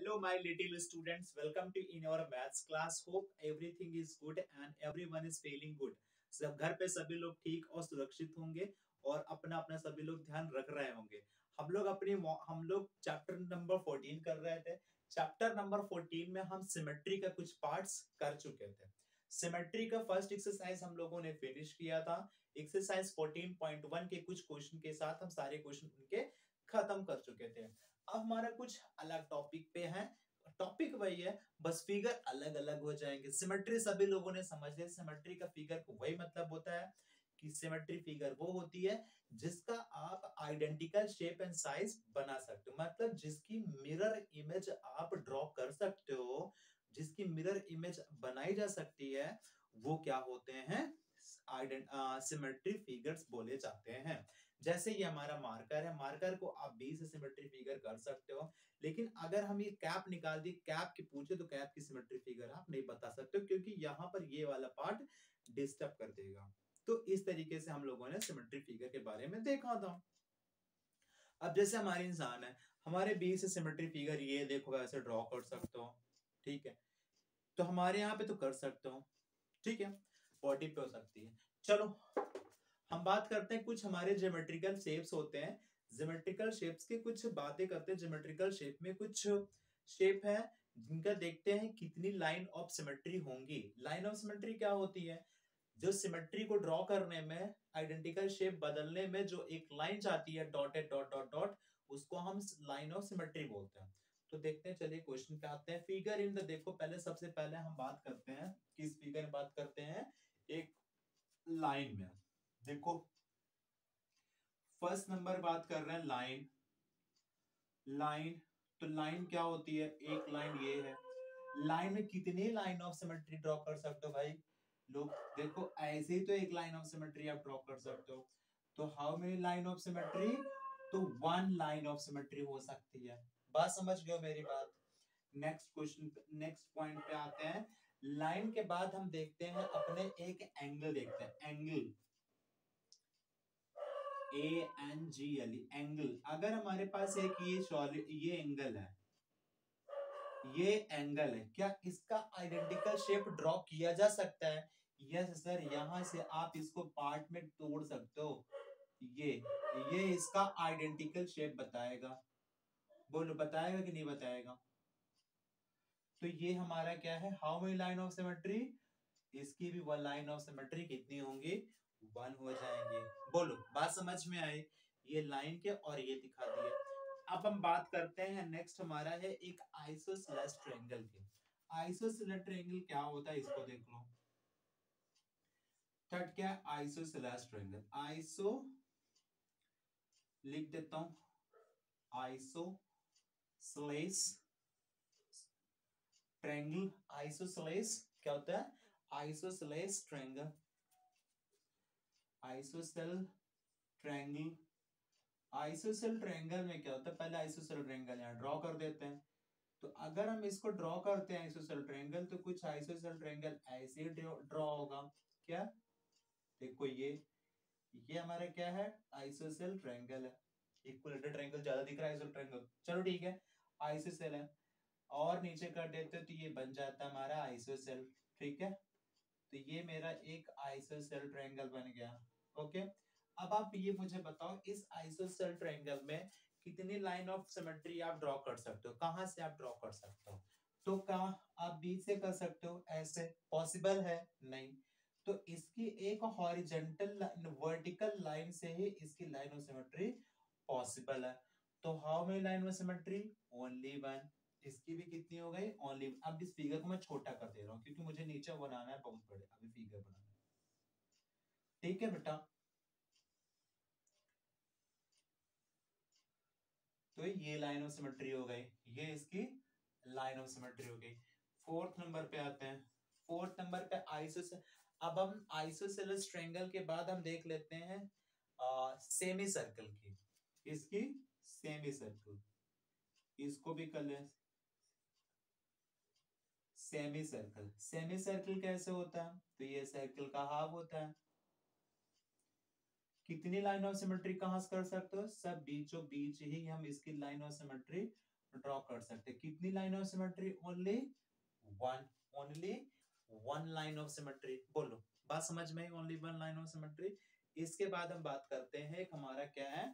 Hello, my little students. Welcome to in our maths class. Hope everything is good and everyone is feeling good. सब घर पे सभी लोग ठीक और सुरक्षित होंगे और अपना अपना सभी लोग ध्यान रख रहे होंगे। हम लोग चैप्टर नंबर 14 कर रहे थे। चैप्टर नंबर 14 में हम सिमेट्री का कुछ पार्ट्स कर चुके थे। सिमेट्री का फर्स्ट एक्सरसाइज हम लोगों ने फिनिश किया था। एक्सरसाइज 14.1 के कुछ क्वेश्चन के साथ हम सारे क्वेश्चन उनके खत्म कर चुके थे। अब हमारा कुछ अलग टॉपिक पे है। टॉपिक वही है, बस फिगर अलग अलग हो जाएंगे। सिमेट्री सभी लोगों ने समझ लिया। सिमेट्री का फिगर को वही मतलब होता है कि सिमेट्री फिगर वो होती है जिसका आप आइडेंटिकल शेप एंड साइज बना सकते हो, मतलब जिसकी मिरर इमेज आप ड्रॉ कर सकते हो, जिसकी मिरर इमेज बनाई जा सकती है, वो क्या होते हैं? सिमेट्री फिगर्स बोले जाते हैं। जैसे ये हमारा मार्कर है, मार्कर को आप बी से सिमेट्री फिगर कर सकते हो, लेकिन अगर हम ये कैप निकाल दी, कैप की पूछे तो कैप की सिमेट्री फिगर आप नहीं बता सकते क्योंकि यहाँ पर ये वाला पार्ट डिस्टर्ब कर देगा। तो इस तरीके से हम लोगों ने सिमेट्री फिगर के बारे में देखा था। अब जैसे हमारे इंसान है, हमारे बी से सिमेट्री फिगर ये देखो ऐसे ड्रॉ कर सकते हो, ठीक है, तो हमारे यहाँ पे तो कर सकते हो, ठीक है, 40 पे हो सकती है। चलो हम बात करते हैं, कुछ हमारे ज्योमेट्रिकल शेप्स होते हैं, ज्योमेट्रिकल शेप्स की कुछ बातें करते हैं। ज्योमेट्रिकल शेप में कुछ शेप है जिनका देखते हैं कितनी लाइन ऑफ सिमेट्री होंगी। लाइन ऑफ सिमेट्री क्या होती है? जो सिमेट्री को ड्रॉ करने में, आइडेंटिकल शेप बदलने में जो एक लाइन जाती है डॉटेड डॉट डॉट डॉट, उसको हम लाइन ऑफ सिमेट्री बोलते हैं। तो देखते हैं, चलिए क्वेश्चन पे आते हैं। फिगर इन द, देखो पहले सबसे पहले हम बात करते हैं किस फिगर में बात करते हैं, एक लाइन में। देखो फर्स्ट नंबर बात कर रहे हैं लाइन। लाइन, तो लाइन क्या होती है? एक लाइन ये है। लाइन में कितनी लाइन ऑफ सिमेट्री ड्रॉ कर सकते हो भाई लोग? देखो ऐसे ही तो एक लाइन ऑफ सिमेट्री आप ड्रॉ कर सकते हो। तो how many line of symmetry? तो वन लाइन ऑफ सिमेट्री हो सकती है। बात समझ गए मेरी बात? नेक्स्ट क्वेश्चन, नेक्स्ट पॉइंट पे आते हैं। लाइन के बाद हम देखते हैं अपने एक एंगल, देखते हैं एंगल, ANGL, एंगल। अगर हमारे पास एक ये एंगल है, ये एंगल है, क्या इसका आइडेंटिकल शेप ड्रॉ किया जा सकता है? यस सर, यहां से आप इसको पार्ट में तोड़ सकते हो। ये इसका आइडेंटिकल शेप बताएगा। बोलो बताएगा कि नहीं बताएगा? तो ये हमारा क्या है? How many line of symmetry? इसकी भी वन लाइन ऑफ सिमेट्री कितनी होंगी? वन हो जाएंगे। बोलो बात समझ में आई? ये लाइन के और ये दिखा दिए। अब हम बात करते हैं, नेक्स्ट हमारा है एक आइसोसेलेस ट्रायंगल की। आइसोसेलेस ट्रायंगल क्या होता है इसको देख लो। थर्ड क्या है? Isosceles triangle. आइसो लिख देता हूं, आइसोसेलेस ट्रायंगल। आइसोसेलेस क्या होता है? Isosceles triangle, isosceles triangle. Isosceles triangle में क्या होता है? पहले आइसोसेल ट्रायंगल यहाँ ड्रॉ कर देते हैं। तो अगर हम इसको ड्रॉ करते हैं आइसोसेल ट्रायंगल, तो कुछ आइसोसेल ट्रायंगल ऐसे ड्रॉ होगा। क्या? देखो ये हमारा क्या है? आइसोसेल ट्रायंगल है। इक्विलेटरल ट्रायंगल ज्यादा दिख रहा है, आइसोसेल ट्रायंगल, चलो ठीक है, आइसोसेल है। और नीचे कर देते हैं तो ये बन जाता है हमारा आइसोसेल, ठीक है। तो ये मेरा एक आइसोसेल ट्रायंगल बन गया। ओके, अब आप ये मुझे बताओ, इस आइसोसेल ट्रायंगल में कितनी लाइन ऑफ सिमेट्री आप ड्रॉ कर सकते हो? कहां से आप ड्रॉ कर सकते हो? तो कहा आप बी से कर सकते हो, ऐसे पॉसिबल है? नहीं। तो इसकी एक हॉरिजॉन्टल वर्टिकल लाइन से ही इसकी लाइन ऑफ सिमेट्री पॉसिबल है। तो how many line of symmetry? Only one. इसकी भी कितनी हो गई? ओनली। अब इस फिगर को मैं छोटा कर दे रहा हूँ क्योंकि मुझे नीचे बनाना है बहुत बड़े, अभी फिगर बनाना है, ठीक है बेटा। तो ये लाइन ऑफ सिमेट्री हो गई, ये इसकी लाइन ऑफ सिमेट्री हो गई। फोर्थ नंबर पे आते हैं। फोर्थ नंबर पे आइसोसेल। अब हम आइसोसेलेस ट्रायंगल के बाद हम देख लेते हैं सेमी सर्कल की। इसकी सेमी सर्कल, इसको भी कर ले सेमी सर्कल। सेमी सर्कल कैसे होता है? तो ये सर्कल का हाफ होता है। कितनी लाइन ऑफ सिमेट्री कहां से कर सकते हो? सब बीचों बीच ही हम इसकी लाइन ऑफ सिमेट्री ड्रॉ कर सकते हैं। कितनी line of symmetry? Only one, only one line of symmetry. बोलो, बात समझ में? Only one line of symmetry. इसके बाद हम बात करते हैं हमारा क्या है,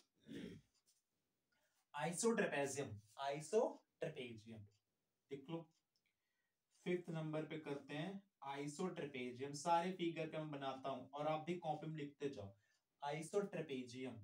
आइसोट्रेपेजियम। आइसोट्रेपेजियम देख लो, फिफ्थ नंबर पे करते हैं आइसोट्रेपेजियम। सारे फिगर का मैं बनाता हूं और आप भी कॉपी में लिखते जाओ। आइसोट्रेपेजियम,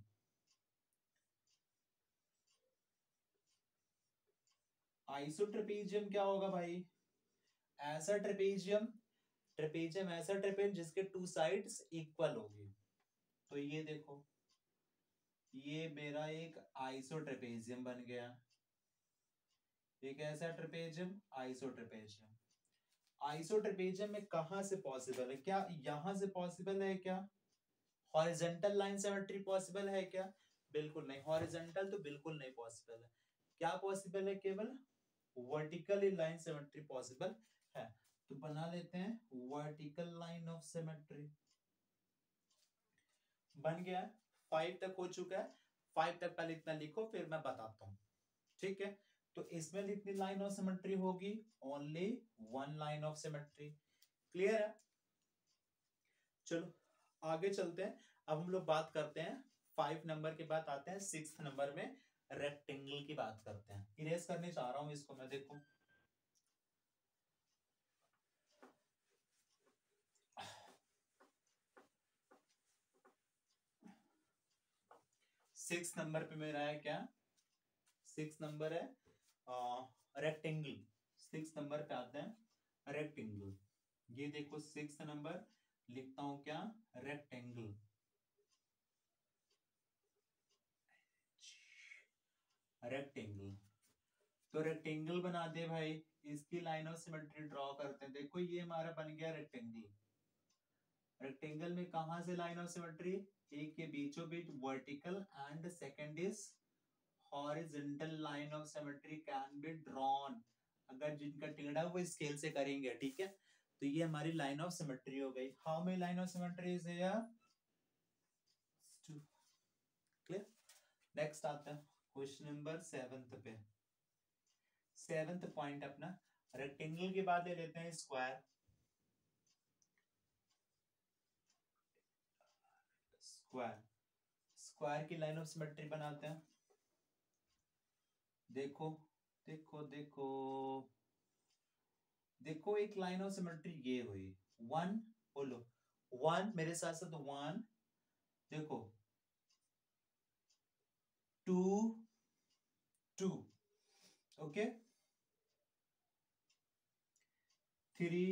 आइसोट्रेपेजियम क्या होगा भाई? ऐसा ट्रेपेजियम, ट्रेपेजियम ऐसा ट्रेपेजियम जिसके टू साइड्स इक्वल होगी। तो ये देखो, ये मेरा एक आइसोट्रेपेजियम बन गया। एक ऐसा ट्रेपेजियम, आइसोट्रेपेजियम। आइसोट्रेपेजियम में कहां से पॉसिबल है? क्या यहां से पॉसिबल है क्या? हॉरिजॉन्टल लाइन सिमेट्री पॉसिबल है क्या? बिल्कुल नहीं। हॉरिजॉन्टल तो बिल्कुल नहीं पॉसिबल है। क्या पॉसिबल है? केवल वर्टिकल लाइन सिमेट्री पॉसिबल है। तो बना लेते हैं वर्टिकल लाइन ऑफ सिमेट्री। बन गया। 5 तक हो चुका है। 5 तक पहले इतना लिखो, फिर मैं बताता हूं। ठीक है, तो इसमें कितनी लाइन ऑफ सिमेट्री होगी? Only one line of symmetry. Clear है? चलो आगे चलते हैं। अब हम लोग बात करते हैं 5 नंबर के बाद आते हैं 6 नंबर में, रेक्टेंगल की बात करते हैं। इरेज करने चाह रहा हूं इसको मैं, देखो 6 नंबर पे मेरा है क्या? 6 नंबर है रेक्टेंगल। 6 नंबर पे आते हैं रेक्टेंगल। ये देखो 6 नंबर लिखता हूं क्या? रेक्टेंगल। रेक्टेंगल, तो रेक्टेंगल बना दे भाई। इसकी लाइन ऑफ सिमेट्री ड्रॉ करते हैं। देखो ये हमारा बन गया रेक्टेंगल। रेक्टेंगल में कहां से लाइन ऑफ सिमेट्री? एक के बीचों बीच vertical and second is horizontal line of symmetry can be drawn. अगर जिनका टेढ़ा वो स्केल से करेंगे, ठीक है। तो ये हमारी लाइन ऑफ सिमेट्री हो गई। How many line of symmetry is here? Clear? Next आता है क्वेश्चन नंबर 7 पे। 7th पॉइंट अपना, रेक्टेंगल के बाद ले लेते हैं स्क्वायर। स्क्वायर, स्क्वायर की लाइन ऑफ सिमेट्री बनाते हैं। देखो देखो देखो देखो, एक लाइन ऑफ सिमेट्री ये हुई। वन, बोलो वन मेरे साथ साथ। वन, देखो two, two, okay, three,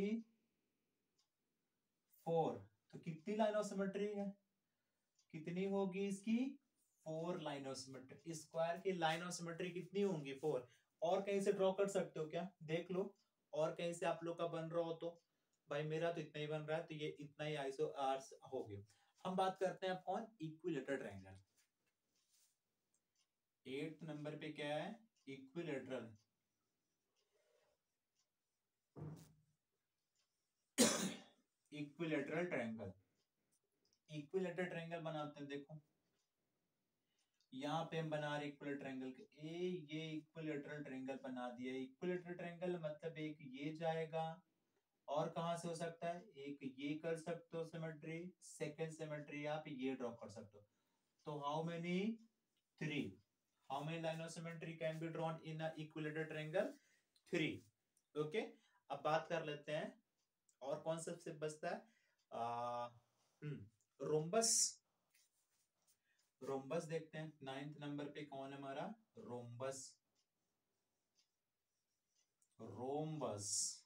four. तो कितनी लाइन ऑफ सिमेट्री है? कितनी होगी इसकी? 4 लाइन ऑफ सिमेट्री। स्क्वायर की लाइन ऑफ सिमेट्री कितनी होंगी? 4। और कहीं से ड्रॉ कर सकते हो क्या? देख लो, और कहीं से आप लोग का बन रहा हो तो। भाई मेरा तो इतना ही बन रहा है, तो ये इतना ही आइसो आर्स हो गया। हम बात करते हैं अब कौन? Equilateral triangle. 8th नंबर पे क्या है? Equilateral. Equilateral triangle. Equilateral triangle बनाते हैं। देखो यहाँ पे हम बना रहे इक्विलेटरल ट्रायंगल के ये इक्विलेटरल ट्रायंगल बना दिया। इक्विलेटरल ट्रायंगल मतलब एक ये जाएगा, और कहां से हो सकता है? एक ये कर सकते हो सिमेट्री, सेकंड सिमेट्री आप ये ड्रॉ कर सकते हो। तो how many? 3। How many line of symmetry can be drawn in a equilateral triangle? 3। Okay, अब बात कर लेते हैं और कौन सबसे बचता है? रोम्बस। रोम्बस देखते हैं 9th नंबर पे कौन है हमारा? रोम्बस। रोम्बस,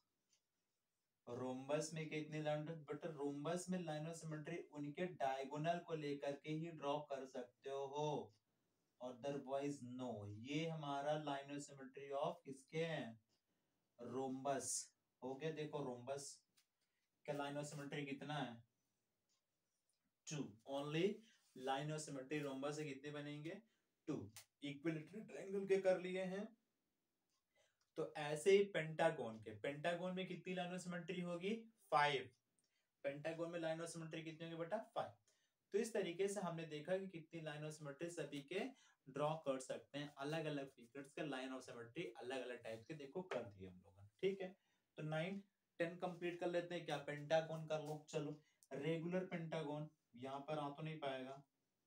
रोम्बस में कितनी लाइन? बट रोम्बस में लाइन ऑफ सिमेट्री उनके डायगोनल को लेकर के ही ड्रॉ कर सकते हो, अदरवाइज नो। ये हमारा लाइन ऑफ सिमेट्री ऑफ किसके हैं? रोम्बस। हो गया। देखो रोम्बस का लाइन ऑफ सिमेट्री कितना है? 2 only. Line of symmetry rhombus से कितने बनेंगे? 2। इक्विलेटरल ट्रायंगल के कर लिए हैं। तो ऐसे ही पेंटागोन के, पेंटागोन में कितनी लाइन ऑफ सिमेट्री होगी? 5। पेंटागोन में लाइन ऑफ सिमेट्री कितनी होगी बेटा? 5। तो इस तरीके से हमने देखा कि कितनी लाइन ऑफ सिमेट्री सभी के ड्रॉ कर सकते हैं, अलग अलग फिगर्स के लाइन ऑफ सिमेट्री अलग अलग टाइप के देखो कर दिए हम लोगों ने। ठीक है, तो 9 10 कंप्लीट कर लेते हैं। क्या पेंटागन कर लो, चलो रेगुलर पेंटागन यहाँ पर आ तो नहीं पाएगा,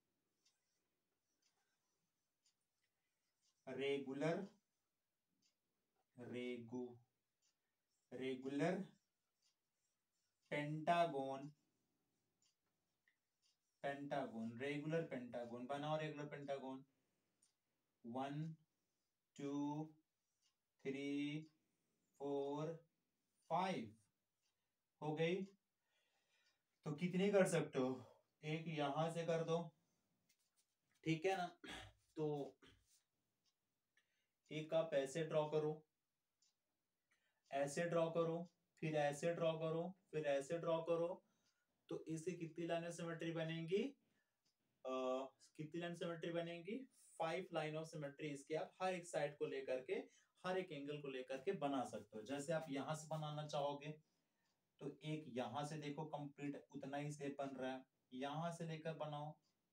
regular regular pentagon regular pentagon बनाओ, रेगुलर पेंटागन 1 2 3 4 5 हो गई। तो कितनी कर सकते हो, एक यहां से कर दो, ठीक है ना। तो एक आप ऐसे ड्रॉ करो, ऐसे ड्रॉ करो, फिर ऐसे ड्रॉ करो, फिर ऐसे ड्रॉ करो। तो इससे कितनी लाइन ऑफ सिमेट्री बनेगी, कितनी लाइन सिमेट्री बनेगी, 5 लाइन ऑफ सिमेट्री इसके आप हर एक साइड को लेकर के, हर एक एंगल को लेकर के बना सकते हो। जैसे आप यहां से बनाना चाहोगे तो एक यहां से देखो कंप्लीट उतना ही शेप बन रहा है, यहां से लेकर बनाओ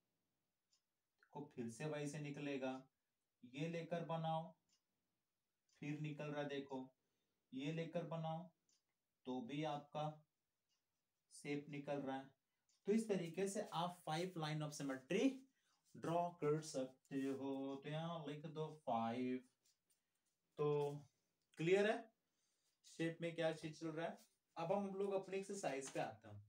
को फिर से वही से निकलेगा, ये लेकर बनाओ फिर निकल रहा है देखो, ये लेकर बनाओ तो भी आपका शेप निकल रहा है। तो इस तरीके से आप 5 लाइन ऑफ सिमेट्री ड्रॉ कर सकते हो। तो यहां लिख दो 5। तो क्लियर है शेप में क्या चीज चल रहा है। अब हम लोग अपने एक्सरसाइज पे आते हैं।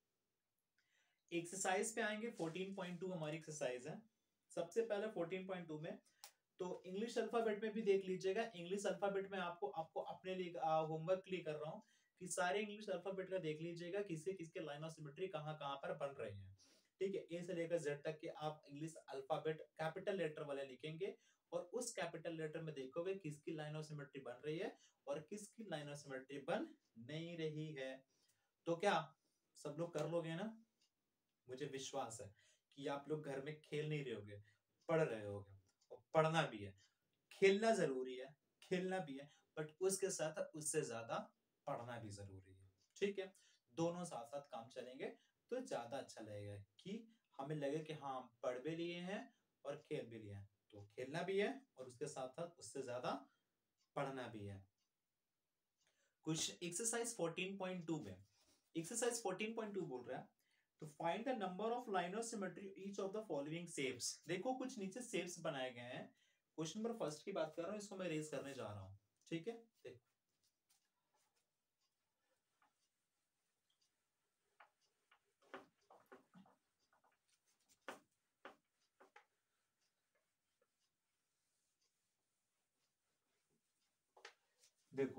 एक्सरसाइज पे आएंगे, 14.2 हमारी एक्सरसाइज है। सबसे पहले 14.2 में तो इंग्लिश अल्फाबेट में भी देख लीजिएगा। इंग्लिश अल्फाबेट में आपको आपको अपने लिए होमवर्क के लिए कर रहा हूँ कि सारे इंग्लिश अल्फाबेट का देख लीजिएगा, किसके किसके लाइन ऑफ सिमेट्री कहाँ कहाँ पर बन रहे हैं। ठीक है, ए से लेकर जेड तक के आप इंग्लिश अल्फाबेट कैपिटल लेटर वाले लिखेंगे और उस कैपिटल लेटर में देखोगे किसकी लाइन ऑफ सिमेट्री बन रही है और किसकी लाइन ऑफ सिमेट्री बन नहीं रही है। तो क्या सब लोग कर लोगे ना, मुझे विश्वास है कि आप लोग घर में खेल नहीं रहे होगे, पढ़ रहे होगे। और पढ़ना भी है, खेलना जरूरी है, खेलना भी है, बट उसके साथ उससे ज्यादा पढ़ना भी जरूरी है। ठीक है, दोनों साथ साथ काम चलेंगे तो ज्यादा अच्छा लगेगा कि हमें लगे कि हाँ पढ़ भी लिए हैं और खेल भी लिए हैं। तो खेलना भी है और उसके साथ साथ उससे ज्यादा पढ़ना भी है। कुछ एक्सरसाइज 14.2 में, एक्सरसाइज 14.2 बोल रहा है तो find the number of line of symmetry each of the following shapes. देखो कुछ नीचे शेप्स बनाए गए हैं। क्वेश्चन नंबर फर्स्ट की बात कर रहा हूं, इसको मैं रेज करने जा रहा हूं। ठीक है, देखो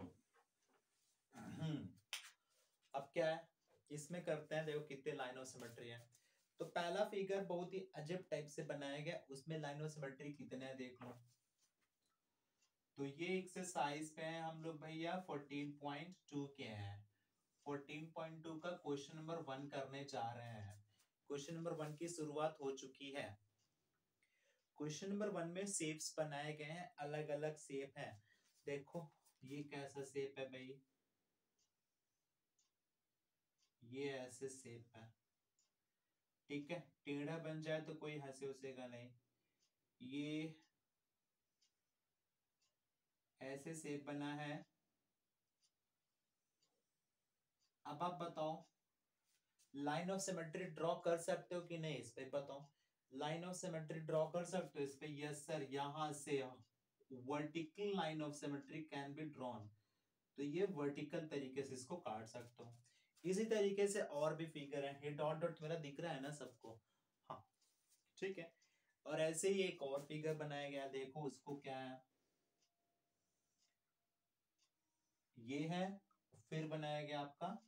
अब क्या है इसमें करते हैं। देखो कितने लाइन ऑफ सिमेट्री है। तो पहला फिगर बहुत ही अजीब टाइप से बनाया गया, उसमें लाइन ऑफ सिमेट्री कितने हैं देख लो। तो ये एक्सरसाइज पे है हम लोग भैया 14.2 के हैं। 14.2 का क्वेश्चन नंबर 1 करने जा रहे हैं। क्वेश्चन नंबर 1 की शुरुआत हो चुकी है। क्वेश्चन नंबर 1 में शेप्स बनाए गए हैं, अलग अलग शेप हैं। देखो ये कैसा शेप है भाई, ये ऐसे शेप है। ठीक है, टेढ़ा बन जाए तो कोई हंसे उसेगा नहीं। ये ऐसे शेप बना है। अब आप बताओ लाइन ऑफ सिमेट्री ड्रॉ कर सकते हो कि नहीं, इस पे बताओ। लाइन ऑफ सिमेट्री ड्रॉ कर सकते हो इस पे, यस सर, यहां से vertical line of symmetry can be drawn. तो ये वर्टिकल तरीके से इसको काट सकते हो। इसी तरीके से और भी फिगर है, ये डॉट डॉट मेरा दिख रहा है ना सबको, हाँ ठीक है। और ऐसे ही एक और फिगर बनाया गया, देखो उसको क्या है, ये है। फिर बनाया गया आपका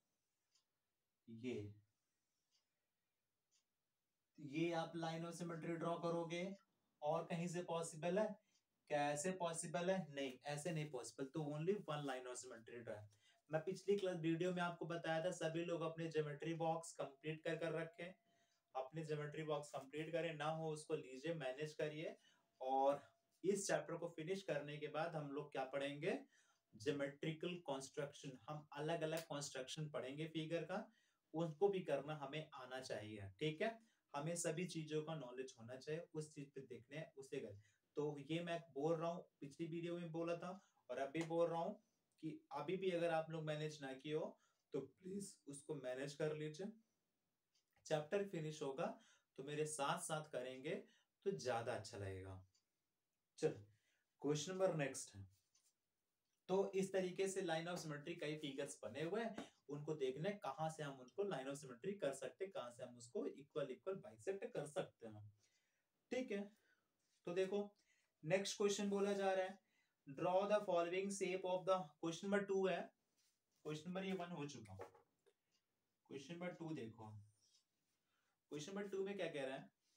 ये आप लाइन ऑफ सिमेट्री ड्रॉ करोगे और कहीं से पॉसिबल है क्या, ऐसे पॉसिबल है नहीं, ऐसे नहीं पॉसिबल। तो only one line of symmetry draw. मैं पिछली क्लास वीडियो में आपको बताया था सभी लोग अपने ज्योमेट्री बॉक्स कंप्लीट कर कर रखें, अपने ज्योमेट्री बॉक्स कंप्लीट करें, ना हो उसको लीजिए मैनेज करिए। और इस चैप्टर को फिनिश करने के बाद हम लोग क्या पढ़ेंगे, ज्योमेट्रिकल कंस्ट्रक्शन। हम अलग अलग कंस्ट्रक्शन पढ़ेंगे फिगर का, उसको भी करना हमें आना चाहिए। ठीक है, हमें सभी चीजों का नॉलेज होना चाहिए, उस चीज पे देखने उसे कर। तो ये मैं बोल रहा हूँ, पिछली वीडियो में बोला था और अभी बोल रहा हूँ कि अभी भी अगर आप लोग मैनेज ना किए हो तो प्लीज उसको मैनेज कर लीजिए। चैप्टर फिनिश होगा तो मेरे साथ साथ करेंगे तो ज्यादा अच्छा लगेगा। चलो क्वेश्चन नंबर नेक्स्ट है। तो इस तरीके से लाइन ऑफ सिमेट्री कई फिगर्स बने हुए हैं, उनको देखने कहां से हम उनको लाइन ऑफ सिमेट्री कर सकते हैं, कहां से हम उसको इक्वल इक्वल बाइसेक्ट कर सकते हैं। ठीक है, तो देखो नेक्स्ट क्वेश्चन बोला जा रहा है draw the following shape of the, question number 2 है, क्वेश्चन नंबर ये 1 हो चुका। क्वेश्चन नंबर 2 देखो, क्वेश्चन नंबर 2 में क्या कह रहा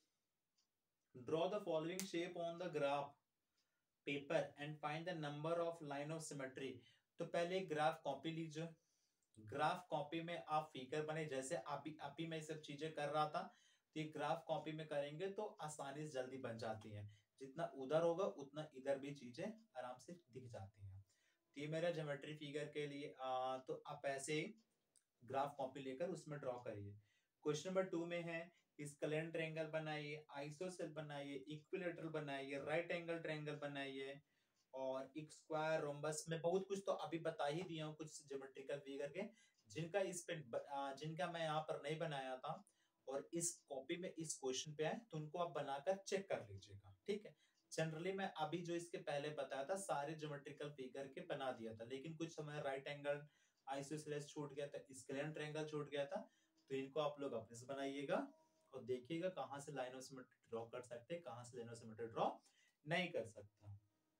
है, draw the following shape on the graph paper and find the number of line of symmetry. तो पहले ग्राफ कॉपी लीजिए, ग्राफ कॉपी में आप फिगर बने, जैसे अभी मैं सब चीजें कर रहा था, तो ये ग्राफ कॉपी में करेंगे तो आसानी से जल्दी बन जाती है, जितना उधर होगा उतना इधर भी चीजें आराम से दिख जाती हैं। तो ये मेरा ज्योमेट्री फिगर के लिए तो आप ऐसे ग्राफ कॉपी लेकर उसमें ड्रॉ करिए। क्वेश्चन नंबर 2 में है स्केलेन ट्रायंगल बनाइए, आइसोसेल बनाइए, इक्विलेटरल बनाइए, राइट एंगल ट्रायंगल बनाइए और एक स्क्वायर रोम्बस में बहुत कुछ तो अभी बता ही दिया हूँ कुछ ज्योमेट्रिकल फिगर के, जिनका इस पे जिनका मैं यहाँ पर नहीं बनाया था और इस कॉपी में इस क्वेश्चन पे है, तो उनको आप बनाकर चेक कर लीजिएगा। ठीक है, जनरली मैं अभी जो इसके पहले बताया था सारे ज्योमेट्रिकल फिगर के बना दिया था, लेकिन कुछ समय राइट एंगल आइसोसेलेस छूट गया था, स्केलेन ट्रायंगल छूट गया था, तो इनको आप लोग अपने से बनाइएगा और देखिएगा कहां से लाइन ऑफ सिमेट्री ड्रॉ कर सकते हैं, कहां से लाइन ऑफ सिमेट्री ड्रॉ नहीं कर सकता।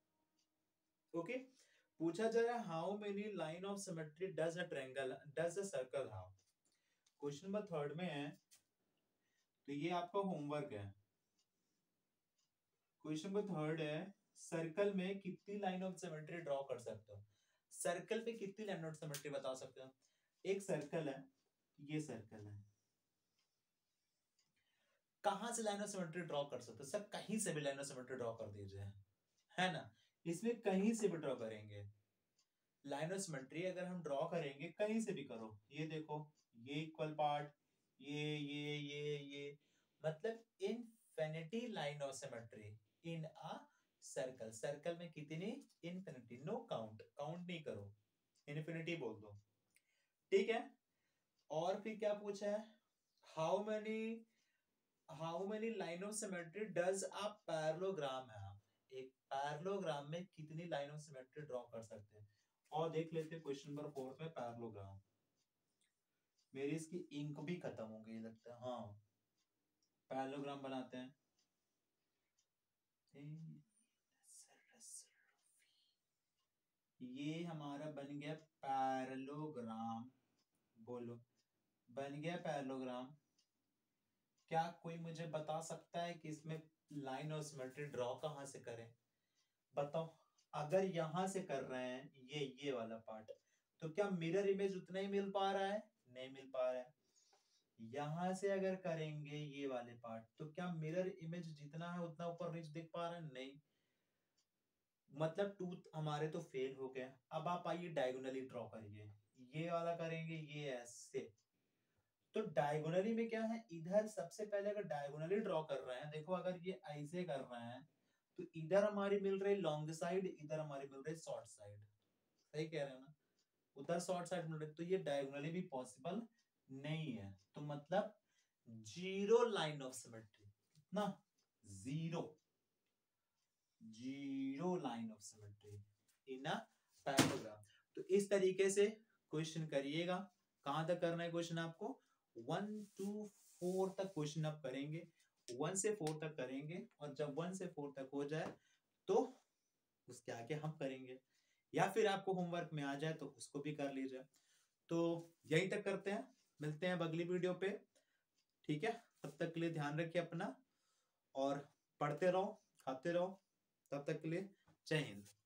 ओके, पूछा जा रहा है how many line of symmetry does a triangle does a circle have. Question number 3 में है, तो ये आपका होमवर्क है। क्वेश्चन नंबर 3 है सर्कल में कितनी लाइन ऑफ सिमेट्री ड्रॉ कर सकते हो, सर्कल पे कितनी लाइन ऑफ सिमेट्री बता सकते हो। एक सर्कल है, ये सर्कल है, कहां से लाइन ऑफ सिमेट्री ड्रॉ कर सकते हो, सर कहीं से भी लाइन ऑफ सिमेट्री ड्रॉ कर दीजिए, है ना, इसमें कहीं से भी ड्रॉ करेंगे लाइन ऑफ सिमेट्री, अगर हम ड्रॉ करेंगे कहीं से भी करो, ये देखो ये इक्वल पार्ट, ये मतलब infinity line of symmetry in a circle. Circle में कितनी, इनफिनिटी, नो काउंट, काउंट नहीं करो, इनफिनिटी बोल दो। ठीक है, और फिर क्या पूछा है, how many line of symmetry does a parallelogram है, एक पैरेललोग्राम में कितनी लाइन ऑफ सिमेट्री ड्रॉ कर सकते हैं। और देख लेते हैं क्वेश्चन नंबर 4 पे पैरेललोग्राम, मेरी इसकी इंक भी खत्म हो गई लगता है, हाँ पैरेललोग्राम बनाते हैं। ये हमारा बन गया पैरेललोग्राम, बोलो बन गया पैरेललोग्राम। क्या कोई मुझे बता सकता है कि इसमें लाइन और सिमेट्री ड्रॉ कहां से करें, बताओ। अगर यहां से कर रहे हैं ये वाला पार्ट, तो क्या मिरर इमेज उतना ही मिल पा रहा है, नहीं मिल पा रहा है। यहां से अगर करेंगे ये वाले पार्ट, तो क्या मिरर इमेज जितना है उतना ऊपर नीचे दिख पा रहा है, नहीं, मतलब टूथ हमारे तो फेल हो गया। अब आप आइए डायगोनली ड्रॉ करिए, ये वाला करेंगे ये ऐसे, तो डायगोनली में क्या है, इधर सबसे पहले अगर डायगोनली ड्रॉ कर रहे हैं, देखो अगर ये ऐसे कर रहे हैं तो इधर हमारी मिल रही लॉन्ग साइड, इधर हमारी मिल रही शॉर्ट साइड, सही कह रहे हैं ना, उधर शॉर्ट साइड मिल रही, तो ये डायगोनली भी पॉसिबल नहीं है, तो मतलब जीरो लाइन ऑफ सिमेट्री, कितना, zero, zero line of symmetry in a parallelogram. तो इस तरीके से क्वेश्चन करिएगा। कहां तक करना है क्वेश्चन आपको, 1 to 4 तक क्वेश्चन आप करेंगे, 1 से 4 तक करेंगे, और जब 1 से 4 तक हो जाए तो उसके आगे हम करेंगे, या फिर आपको होमवर्क में आ जाए तो उसको भी कर लीजिए। तो यही तक करते हैं, मिलते हैं अब अगली वीडियो पे। ठीक है, तब तक के लिए ध्यान रखिए अपना और पढ़ते रहो, खाते रहो, तब तक के लिए जय हिंद।